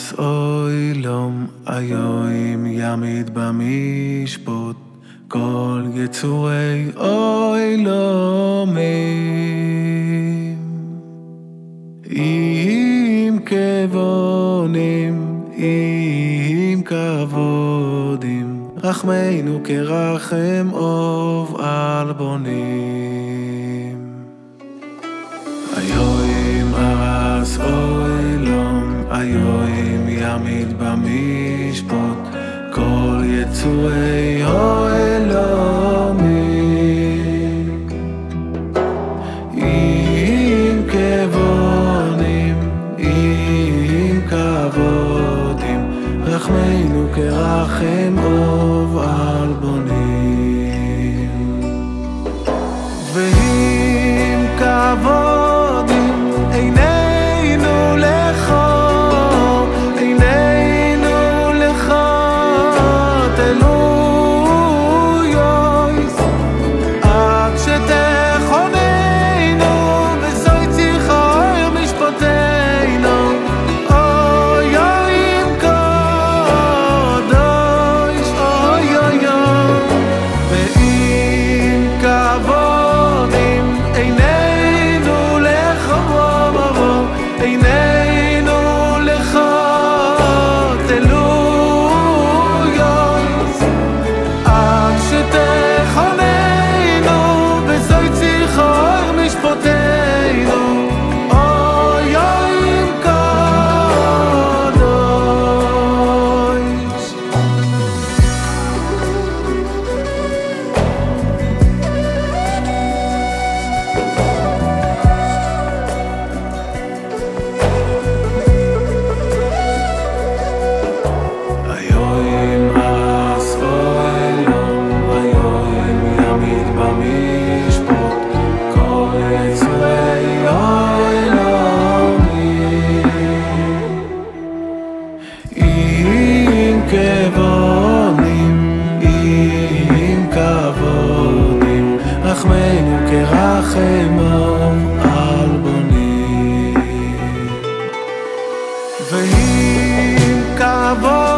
ארס אוילום היום ימיד במשפוט כל יצורי אוילומים עם כבונים עם כבודים רחמנו כרחם אוב על בונים היום ארס אוילום היום ימיד במשפוט כל יצורי אוילומים עם כבונים עם כבודים רחמנו כרחם אוב על בונים ועם כבודים עינינו לך עם כבונים עם כבודים רחמנו כרחם אוב על בונים ועם כבוד